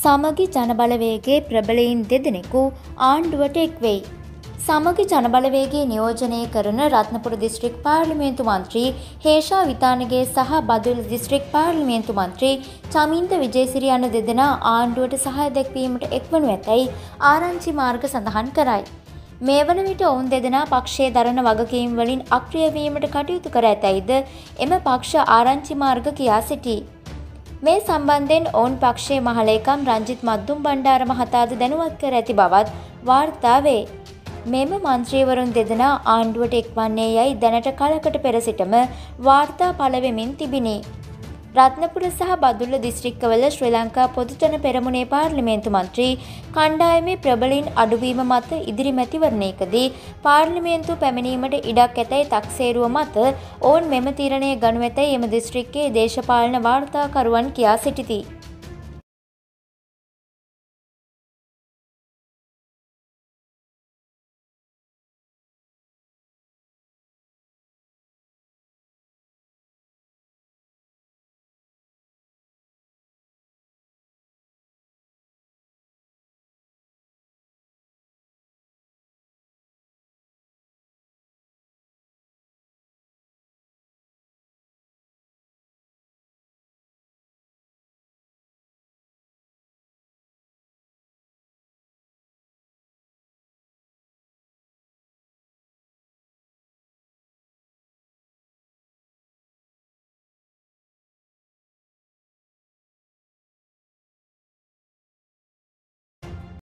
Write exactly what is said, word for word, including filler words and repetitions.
සමගි ජනබලවේගයේ ප්‍රබලයින් දෙදෙනෙකු ආණ්ඩුවට එක්වෙයි. සමගි ජනබලවේගයේ නියෝජනය කරන රත්නපුර දිස්ත්‍රික් පාර්ලිමේන්තු මන්ත්‍රී හේෂා විතානගේ සහ බදුල්ල දිස්ත්‍රික් පාර්ලිමේන්තු මන්ත්‍රී චමින්ද විජේසිරි යන දෙදෙනා ආණ්ඩුවට සහාය දැක්වීමට එක්වනු ඇතැයි ආරංචි මාර්ග සඳහන් කරයි. මේ වන විට ඔවුන් දෙදෙනා පක්ෂයේ දරන වගකීම් වලින් අක්‍රිය වීමට කටයුතු කර ඇතැයිද එම පක්ෂ ආරංචි මාර්ග කියා සිටී. මේ සම්බන්ධයෙන් ඔවුන් පක්ෂයේ මහලේකම් රංජිත් මද්දුම් බණ්ඩාර මහතාද දැනුවත් කර ඇති බවත් වාර්තා වේ. මෙම මන්ත්‍රීවරුන් දෙදෙනා ආණ්ඩුවට එක්වන්නේ යයි දැනට කලකට පෙර සිටම වාර්තා පළ වෙමින් තිබිණි. රත්නපුර සහ බදුල්ල දිස්ත්‍රික්කවල ශ්‍රී ලංකා පොදුජන පෙරමුණේ පාර්ලිමේන්තු මන්ත්‍රී කණ්ඩායමේ ප්‍රබලයින් අඩුවීම මත ඉදිරි මැතිවරණයකදී පාර්ලිමේන්තු පැමිණීමට ඉඩක් ඇතැයි තක්සේරුව මත ඔවුන් මෙම තීරණය ගනු ඇතැයි එම දිස්ත්‍රික්කයේ දේශපාලන වාර්තාකරුවන් කියා සිටිති.